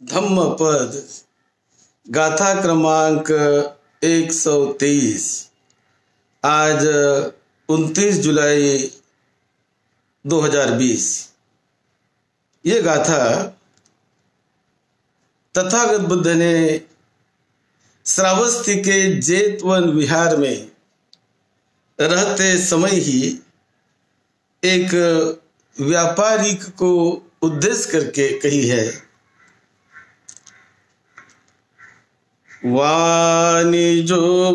धम्मपद गाथा क्रमांक 123। आज 29 जुलाई 2020। ये गाथा तथागत बुद्ध ने श्रावस्ती के जेतवन विहार में रहते समय ही एक व्यापारी को उद्देश्य करके कही है। वाणिजो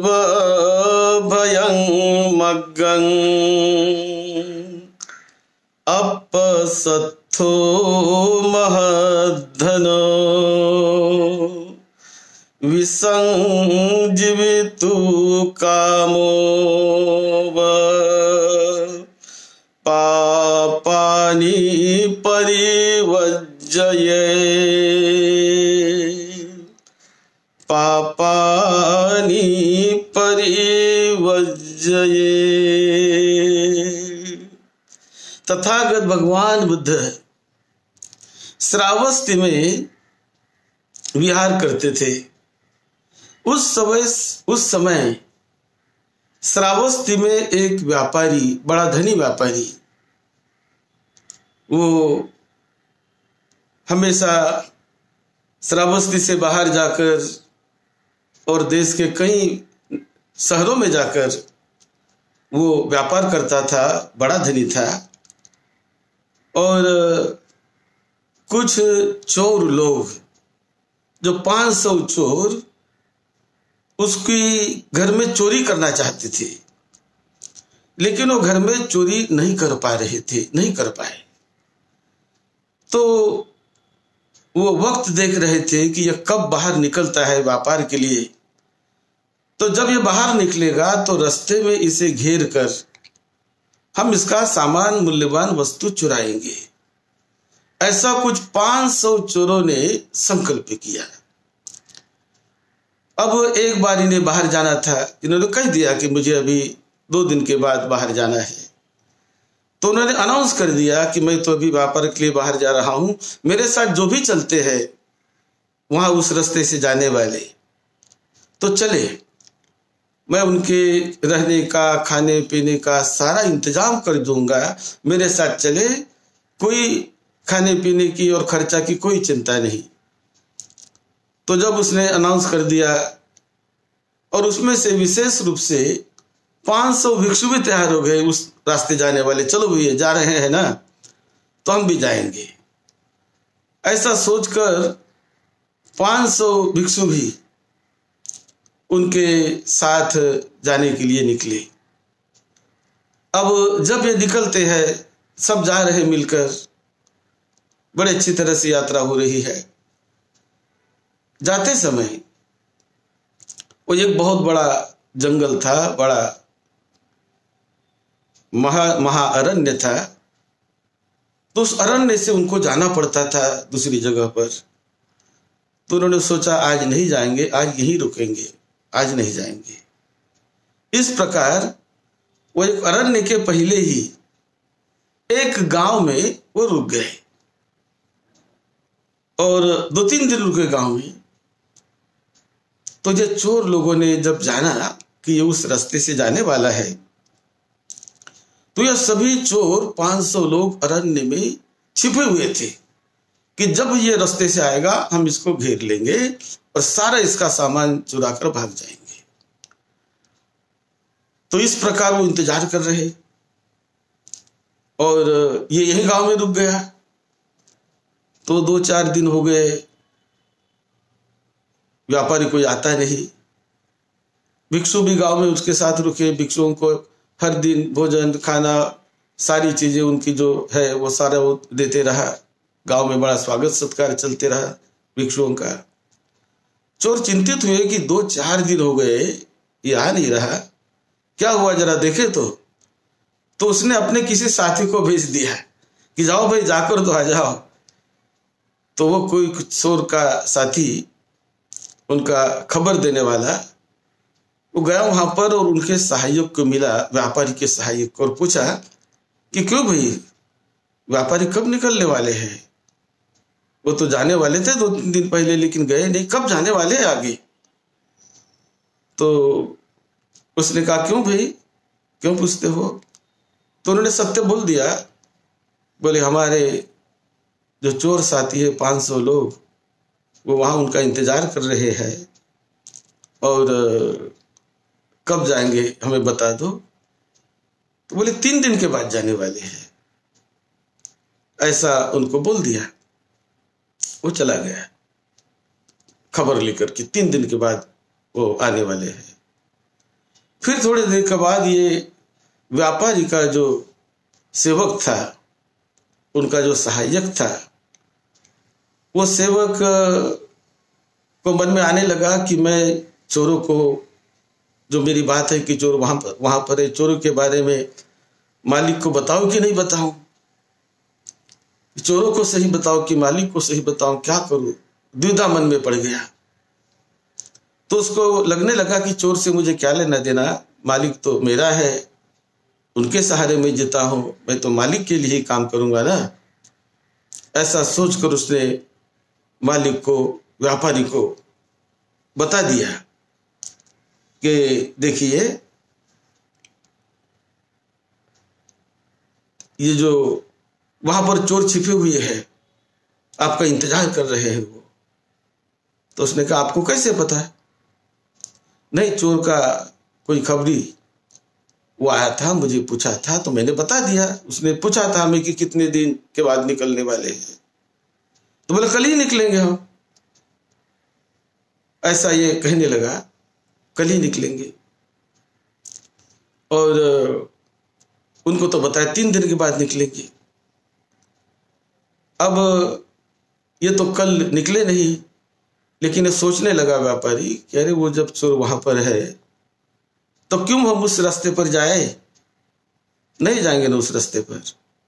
भयं मग्गं अपसत्थो महद्धनो विसंजीवितु कामो पापानि परिवर्जये पापानि परिवर्जये। तथागत भगवान बुद्ध श्रावस्ती में विहार करते थे। उस समय श्रावस्ती में एक व्यापारी, बड़ा धनी व्यापारी, वो हमेशा श्रावस्ती से बाहर जाकर और देश के कई शहरों में जाकर वो व्यापार करता था। बड़ा धनी था और कुछ चोर लोग, जो 500 चोर उसकी घर में चोरी करना चाहते थे, लेकिन वो घर में चोरी नहीं कर पाए। तो वो वक्त देख रहे थे कि यह कब बाहर निकलता है व्यापार के लिए। तो जब ये बाहर निकलेगा तो रास्ते में इसे घेर कर हम इसका सामान, मूल्यवान वस्तु चुराएंगे। ऐसा कुछ 500 चोरों ने संकल्प किया। अब एक बार इन्हें बाहर जाना था। इन्होंने कह दिया कि मुझे अभी 2 दिन के बाद बाहर जाना है। तो उन्होंने अनाउंस कर दिया कि मैं तो अभी व्यापार के लिए बाहर जा रहा हूं, मेरे साथ जो भी चलते हैं वहां उस रास्ते से जाने वाले तो चले, मैं उनके रहने का, खाने पीने का सारा इंतजाम कर दूंगा, मेरे साथ चले, कोई खाने पीने की और खर्चा की कोई चिंता नहीं। तो जब उसने अनाउंस कर दिया और उसमें से विशेष रूप से 500 भिक्षु भी तैयार हो गए उस रास्ते जाने वाले। चलो भैया जा रहे हैं ना, तो हम भी जाएंगे। ऐसा सोचकर 500 भिक्षु भी उनके साथ जाने के लिए निकले। अब जब ये निकलते हैं, सब जा रहे मिलकर, बड़े अच्छी तरह से यात्रा हो रही है। जाते समय वो एक बहुत बड़ा जंगल था, बड़ा महाअरण्य था। तो उस अरण्य से उनको जाना पड़ता था दूसरी जगह पर। तो उन्होंने सोचा आज नहीं जाएंगे, आज यहीं रुकेंगे, आज नहीं जाएंगे। इस प्रकार वो एक अरण्य के पहले ही एक गांव में वो रुक गए और 2-3 दिन रुके गांव में। तो ये चोर लोगों ने जब जाना कि ये उस रास्ते से जाने वाला है, तो ये सभी चोर 500 लोग अरण्य में छिपे हुए थे कि जब ये रास्ते से आएगा हम इसको घेर लेंगे और सारा इसका सामान चुरा कर भाग जाएंगे। तो इस प्रकार वो इंतजार कर रहे और ये यही गांव में रुक गया। तो 2-4 दिन हो गए, व्यापारी कोई आता नहीं। भिक्षु भी गांव में उसके साथ रुके। भिक्षुओं को हर दिन भोजन, खाना, सारी चीजें उनकी जो है वो सारा वो देते रहा। गांव में बड़ा स्वागत सत्कार चलते रहा भिक्षुओं का। चोर चिंतित हुए कि 2-4 दिन हो गए ये आ नहीं रहा, क्या हुआ जरा देखे तो उसने अपने किसी साथी को भेज दिया कि जाओ भाई, जाकर तो आ जाओ। तो वो कोई चोर का साथी, उनका खबर देने वाला, वो गया वहां पर और उनके सहायक को मिला, व्यापारी के सहायक को, और पूछा कि क्यों भाई, व्यापारी कब निकलने वाले हैं? वो तो जाने वाले थे 2-3 दिन पहले, लेकिन गए नहीं, कब जाने वाले हैं आगे? तो उसने कहा क्यों भाई, क्यों पूछते हो? तो उन्होंने सत्य बोल दिया। बोले हमारे जो चोर साथी है 500 लोग, वो वहां उनका इंतजार कर रहे हैं और कब जाएंगे हमें बता दो। तो बोले 3 दिन के बाद जाने वाले हैं, ऐसा उनको बोल दिया। वो चला गया खबर लेकर कि 3 दिन के बाद वो आने वाले हैं। फिर थोड़ी देर के बाद ये व्यापारी का जो सेवक था, उनका जो सहायक था, वो सेवक को मन में आने लगा कि मैं चोरों को, जो मेरी बात है कि चोर वहां पर है, चोरों के बारे में मालिक को बताऊं कि नहीं बताऊं, चोरों को सही बताओ कि मालिक को सही बताऊं, क्या करूं? द्विधा मन में पड़ गया। तो उसको लगने लगा कि चोर से मुझे क्या लेना देना, मालिक तो मेरा है, उनके सहारे में जीता हूं, मैं तो मालिक के लिए ही काम करूंगा ना। ऐसा सोचकर उसने मालिक को, व्यापारी को बता दिया कि देखिए ये जो वहां पर चोर छिपे हुए हैं, आपका इंतजार कर रहे हैं वो। तो उसने कहा आपको कैसे पता है? नहीं, चोर का कोई खबरी वो आया था, मुझे पूछा था तो मैंने बता दिया। उसने पूछा था हमें कि कितने दिन के बाद निकलने वाले हैं, तो बोले कल ही निकलेंगे हम। ऐसा ये कहने लगा, कल ही निकलेंगे। और उनको तो बताया 3 दिन के बाद निकलेंगे। अब ये तो कल निकले नहीं, लेकिन ये सोचने लगा व्यापारी कि अरे वो जब चोर वहां पर है तो क्यों हम उस रास्ते पर जाए? नहीं जाएंगे ना उस रास्ते पर।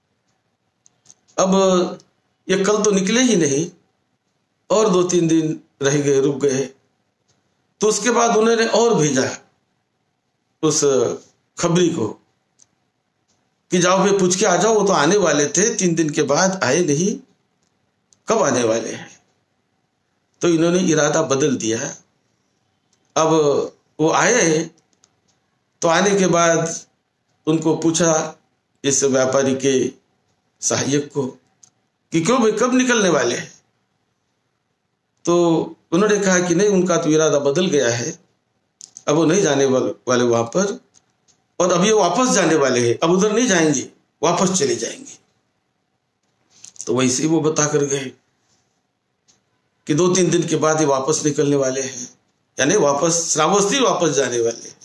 अब ये कल तो निकले ही नहीं, और 2-3 दिन रह गए, रुक गए। तो उसके बाद उन्होंने और भेजा उस खबरी को कि जाओ भाई पूछ के आ जाओ, वो तो आने वाले थे, 3 दिन के बाद आए नहीं, कब आने वाले हैं? तो इन्होंने इरादा बदल दिया। अब वो आए, तो आने के बाद उनको पूछा इस व्यापारी के सहायक को कि क्यों भाई कब निकलने वाले हैं? तो उन्होंने कहा कि नहीं, उनका तो इरादा बदल गया है, अब वो नहीं जाने वाले वहां पर, और अभी वो वापस जाने वाले हैं, अब उधर नहीं जाएंगे, वापस चले जाएंगे। तो वैसे ही वो बता कर गए कि 2-3 दिन के बाद ये वापस निकलने वाले हैं, यानी वापस श्रावस्ती वापस जाने वाले हैं।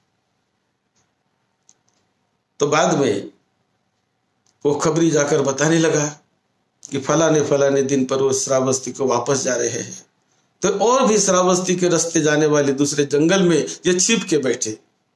तो बाद में वो खबरी जाकर बताने लगा कि फलाने दिन पर वो श्रावस्ती को वापस जा रहे हैं। तो और भी श्रावस्ती के रास्ते जाने वाले दूसरे जंगल में ये छिप के बैठे।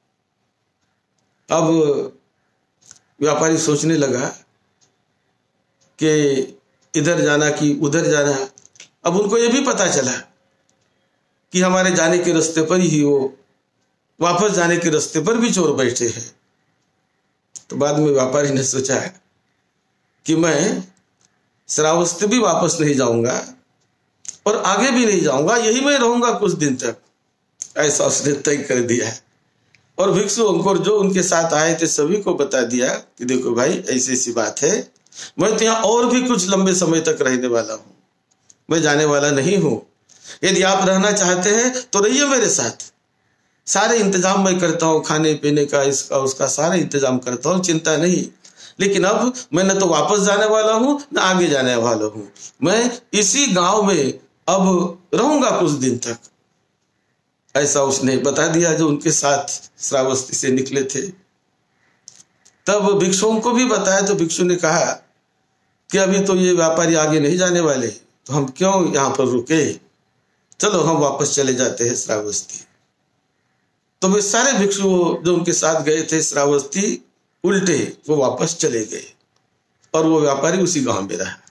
अब व्यापारी सोचने लगा कि इधर जाना कि उधर जाना। अब उनको ये भी पता चला कि हमारे जाने के रास्ते पर ही वो, वापस जाने के रास्ते पर भी चोर बैठे हैं। तो बाद में व्यापारी ने सोचा कि मैं श्रावस्ती भी वापस नहीं जाऊंगा और आगे भी नहीं जाऊंगा, यही मैं रहूंगा कुछ दिन तक। ऐसा उसने तय कर दिया। और भिक्षु अंकुर जो उनके साथ आए थे सभी को बता दिया कि देखो भाई ऐसी सी बात है, मैं तो यहाँ और भी कुछ लंबे समय तक रहने वाला हूँ, मैं जाने वाला नहीं हूँ। यदि आप रहना चाहते हैं तो रहिए मेरे साथ, सारे इंतजाम मैं करता हूँ, खाने पीने का, इसका उसका सारा इंतजाम करता हूँ, चिंता नहीं। लेकिन अब मैं न तो वापस जाने वाला हूँ न आगे जाने वाला हूँ, मैं इसी गांव में अब रहूंगा कुछ दिन तक। ऐसा उसने बता दिया जो उनके साथ श्रावस्ती से निकले थे। तब भिक्षुओं को भी बताया, तो भिक्षु ने कहा कि अभी तो ये व्यापारी आगे नहीं जाने वाले, तो हम क्यों यहाँ पर रुके, चलो हम वापस चले जाते हैं श्रावस्ती। तो वे सारे भिक्षु जो उनके साथ गए थे श्रावस्ती, उल्टे वो वापस चले गए और वो व्यापारी उसी गांव में रहा।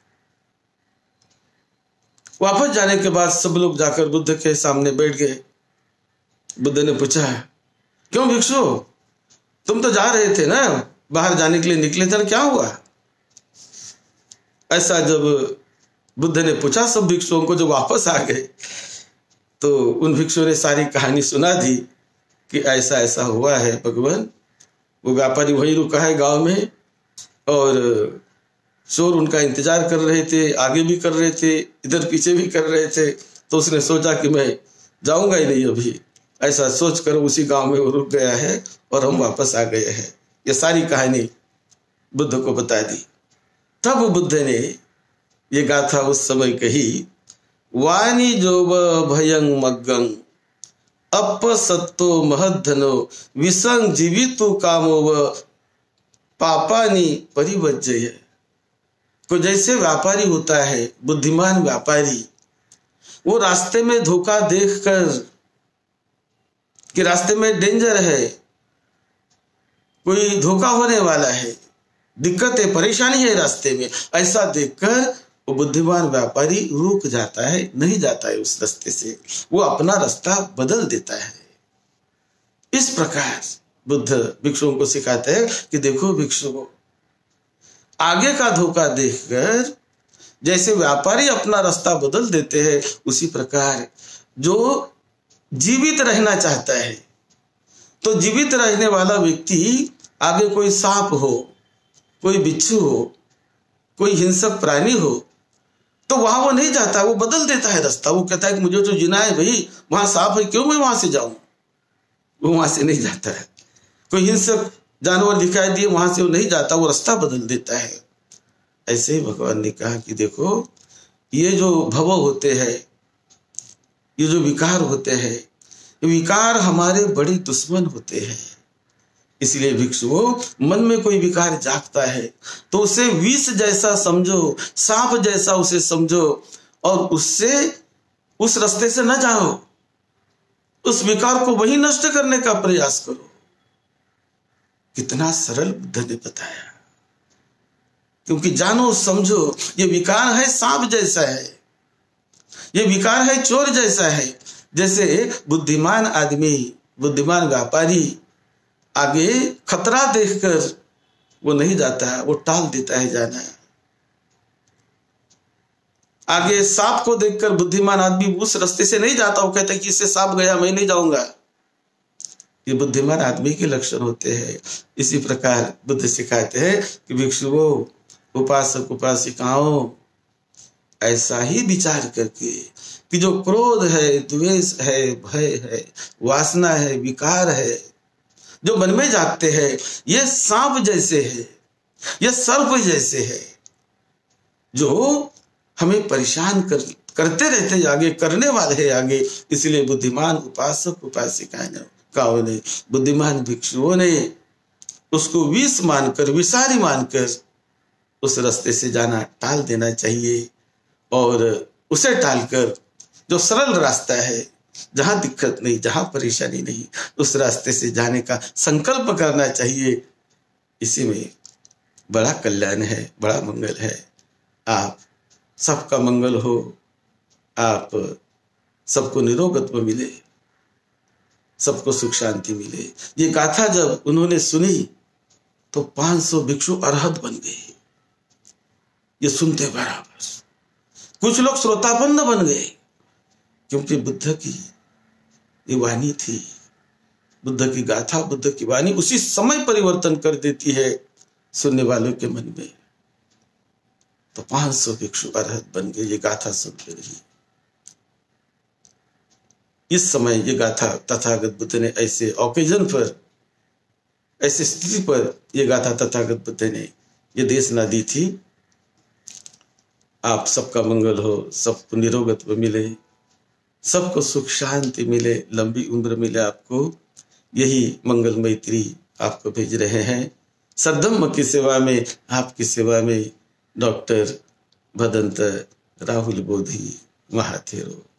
वापस जाने के बाद सब लोग जाकर बुद्ध के सामने बैठ गए। बुद्ध ने पूछा, क्यों भिक्षु, तुम तो जा रहे थे ना, बाहर जाने के लिए निकले थे, क्या हुआ? ऐसा जब बुद्ध ने पूछा सब भिक्षुओं को, जो वापस आ गए तो उन भिक्षुओं ने सारी कहानी सुना दी कि ऐसा ऐसा हुआ है भगवान। वो व्यापारी वहीं रुका है गांव में और चोर उनका इंतजार कर रहे थे, आगे भी कर रहे थे, इधर पीछे भी कर रहे थे। तो उसने सोचा कि मैं जाऊंगा ही नहीं अभी, ऐसा सोचकर उसी गांव में वो रुक गया है और हम वापस आ गए हैं। ये सारी कहानी बुद्ध को बता दी। तब बुद्ध ने ये गाथा उस समय कही, वाणी जोब भयं मग्गं अपसत्तो महद्धनो विसंग जीवितु कामोव पापानि परिवज्जय। तो जैसे व्यापारी होता है, बुद्धिमान व्यापारी, वो रास्ते में धोखा देखकर कि रास्ते में डेंजर है, कोई धोखा होने वाला है, दिक्कत है, परेशानी है रास्ते में, ऐसा देखकर वो बुद्धिमान व्यापारी रुक जाता है, नहीं जाता है उस रास्ते से, वो अपना रास्ता बदल देता है। इस प्रकार बुद्ध भिक्षुओं को सिखाते हैं कि देखो भिक्षुओं, आगे का धोखा देखकर जैसे व्यापारी अपना रास्ता बदल देते हैं, उसी प्रकार जो जीवित रहना चाहता है, तो जीवित रहने वाला व्यक्ति आगे कोई सांप हो, कोई बिच्छू हो, कोई हिंसक प्राणी हो, तो वहां वो नहीं जाता, वो बदल देता है रास्ता। वो कहता है कि मुझे तो जीना है भाई, वहां सांप है, क्यों मैं वहां से जाऊं? वो वहां से नहीं जाता है। कोई हिंसक जानवर दिखाई दिए, वहां से वो नहीं जाता, वो रास्ता बदल देता है। ऐसे ही भगवान ने कहा कि देखो, ये जो भव होते हैं, ये जो विकार होते हैं, ये विकार हमारे बड़े दुश्मन होते हैं। इसलिए भिक्षुओं, मन में कोई विकार जागता है तो उसे विष जैसा समझो, सांप जैसा उसे समझो और उससे उस रास्ते से न जाओ, उस विकार को वही नष्ट करने का प्रयास करो। कितना सरल बुद्ध ने बताया, क्योंकि जानो समझो, ये विकार है सांप जैसा है, ये विकार है चोर जैसा है। जैसे बुद्धिमान आदमी, बुद्धिमान व्यापारी आगे खतरा देखकर वो नहीं जाता है, वो टाल देता है जाना। आगे सांप को देखकर बुद्धिमान आदमी उस रास्ते से नहीं जाता, वो कहता है कि इससे सांप गया, मैं नहीं जाऊंगा। ये बुद्धिमान आदमी के लक्षण होते हैं। इसी प्रकार बुद्ध सिखाते हैं कि भिक्षुओं, उपासक उपासिकाओं, ऐसा ही विचार करके कि जो क्रोध है, द्वेष है, भय है, वासना है, विकार है, जो मन में जागते हैं, ये सांप जैसे है, ये सर्प जैसे है, जो हमें परेशान करते रहते हैं, आगे करने वाले हैं आगे। इसलिए बुद्धिमान उपासक उपासिकाओं ने, बुद्धिमान भिक्षुओं ने उसको विष मानकर, विषारी मानकर उस रास्ते से जाना टाल देना चाहिए और उसे टालकर जो सरल रास्ता है, जहां दिक्कत नहीं, जहां परेशानी नहीं, उस रास्ते से जाने का संकल्प करना चाहिए। इसी में बड़ा कल्याण है, बड़ा मंगल है। आप सबका मंगल हो, आप सबको निरोगत्व मिले, सबको सुख शांति मिले। ये गाथा जब उन्होंने सुनी तो 500 भिक्षु अरहत बन गए, ये सुनते बराबर। कुछ लोग श्रोताबंद बन गए, क्योंकि बुद्ध की ये वाणी थी, बुद्ध की गाथा, बुद्ध की वाणी उसी समय परिवर्तन कर देती है सुनने वालों के मन में। तो 500 भिक्षु अरहत बन गए ये गाथा सुनकर ही। इस समय ये गाथा तथागत बुद्ध ने ऐसे ओकेजन पर, ऐसी स्थिति पर ये गाथा तथागत बुद्ध ने ये देशना दी थी। आप सबका मंगल हो, सबको निरोगत्व मिले, सबको सुख शांति मिले, लंबी उम्र मिले आपको, यही मंगल मैत्री आपको भेज रहे हैं। सद्धम्म की सेवा में, आपकी सेवा में डॉक्टर भदंत राहुल बोधी महाथेरो।